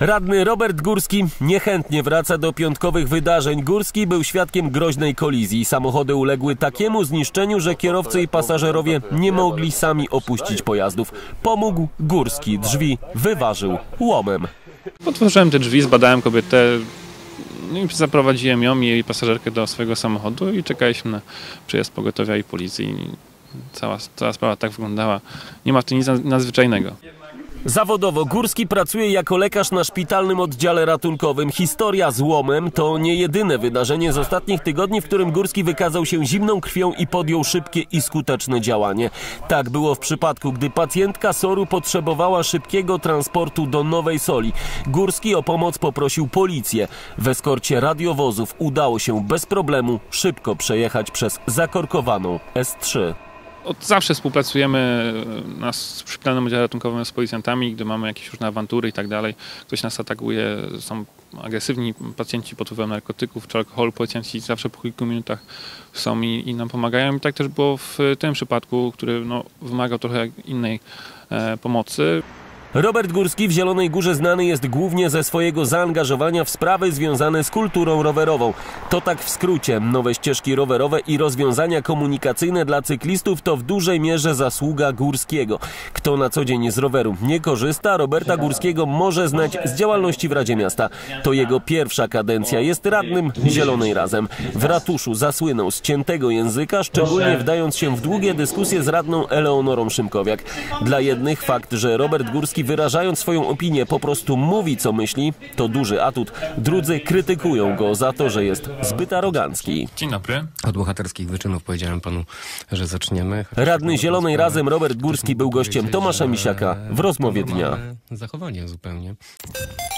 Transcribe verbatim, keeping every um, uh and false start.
Radny Robert Górski niechętnie wraca do piątkowych wydarzeń. Górski był świadkiem groźnej kolizji. Samochody uległy takiemu zniszczeniu, że kierowcy i pasażerowie nie mogli sami opuścić pojazdów. Pomógł Górski. Drzwi wyważył łomem. Otworzyłem te drzwi, zbadałem kobietę no i zaprowadziłem ją i jej pasażerkę do swojego samochodu i czekaliśmy na przyjazd pogotowia i policji. Cała, cała sprawa tak wyglądała. Nie ma w tym nic nadzwyczajnego. Zawodowo Górski pracuje jako lekarz na szpitalnym oddziale ratunkowym. Historia z łomem to nie jedyne wydarzenie z ostatnich tygodni, w którym Górski wykazał się zimną krwią i podjął szybkie i skuteczne działanie. Tak było w przypadku, gdy pacjentka soru potrzebowała szybkiego transportu do Nowej Soli. Górski o pomoc poprosił policję. W eskorcie radiowozów udało się bez problemu szybko przejechać przez zakorkowaną S trzy. Od zawsze współpracujemy na szpitalnym oddziale ratunkowym z policjantami, gdy mamy jakieś różne awantury i tak dalej. Ktoś nas atakuje, są agresywni pacjenci pod wpływem narkotyków czy alkoholu. Policjanci zawsze po kilku minutach są i, i nam pomagają. I tak też było w tym przypadku, który no, wymagał trochę innej e, pomocy. Robert Górski w Zielonej Górze znany jest głównie ze swojego zaangażowania w sprawy związane z kulturą rowerową. To tak w skrócie. Nowe ścieżki rowerowe i rozwiązania komunikacyjne dla cyklistów to w dużej mierze zasługa Górskiego. Kto na co dzień z roweru nie korzysta, Roberta Górskiego może znać z działalności w Radzie Miasta. To jego pierwsza kadencja. Jest radnym Zielonej Razem. W ratuszu zasłynął z ciętego języka, szczególnie wdając się w długie dyskusje z radną Eleonorą Szymkowiak. Dla jednych fakt, że Robert Górski wyrażając swoją opinię po prostu mówi co myśli, to duży atut. Drudzy krytykują go za to, że jest zbyt arogancki. Dzień dobry. Od bohaterskich wyczynów powiedziałem panu, że zaczniemy. Radny Zielonej Razem Robert Górski był gościem Tomasza Misiaka w rozmowie dnia. Zachowanie zupełnie.